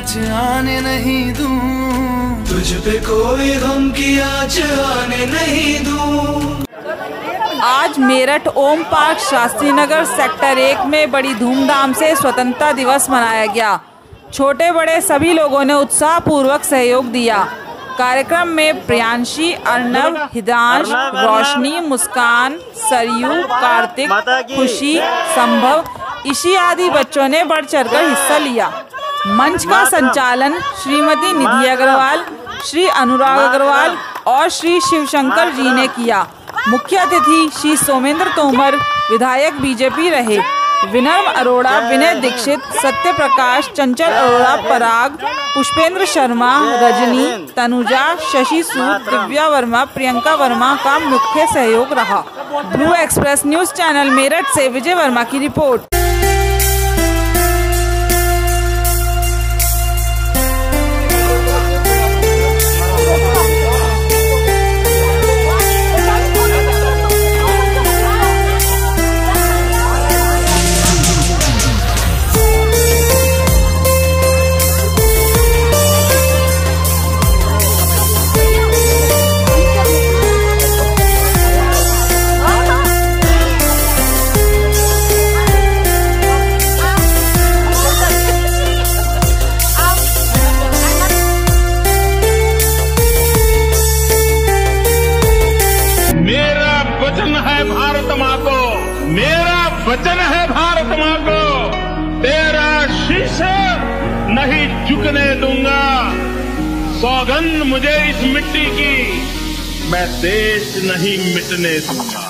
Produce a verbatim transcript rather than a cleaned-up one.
आँच आने नहीं दूं, तुझ पे कोई गम की आँच आने नहीं दूं। आज मेरठ ओम पार्क शास्त्री नगर सेक्टर एक में बड़ी धूमधाम से स्वतंत्रता दिवस मनाया गया। छोटे बड़े सभी लोगों ने उत्साह पूर्वक सहयोग दिया। कार्यक्रम में प्रियांशी, अर्नव, हिदांश, रोशनी, मुस्कान, सरयू, कार्तिक, खुशी, संभव, ईशी आदि बच्चों ने बढ़ चढ़कर हिस्सा लिया। मंच का संचालन श्रीमती निधि अग्रवाल, श्री अनुराग अग्रवाल और श्री शिवशंकर जी ने किया। मुख्य अतिथि श्री सोमेंद्र तोमर विधायक बीजेपी रहे। विनम्र अरोड़ा, विनय दीक्षित, सत्य प्रकाश, चंचल अरोड़ा, पराग, पुष्पेंद्र शर्मा, रजनी, तनुजा, शशि सूद, दिव्या वर्मा, प्रियंका वर्मा का मुख्य सहयोग रहा। Blue express news channel Meerut से विजय वर्मा की रिपोर्ट। भारत माँ को मेरा वचन है, भारत माँ को तेरा शीश नहीं झुकने दूंगा। सौगंध मुझे इस मिट्टी की, मैं देश नहीं मिटने दूंगा।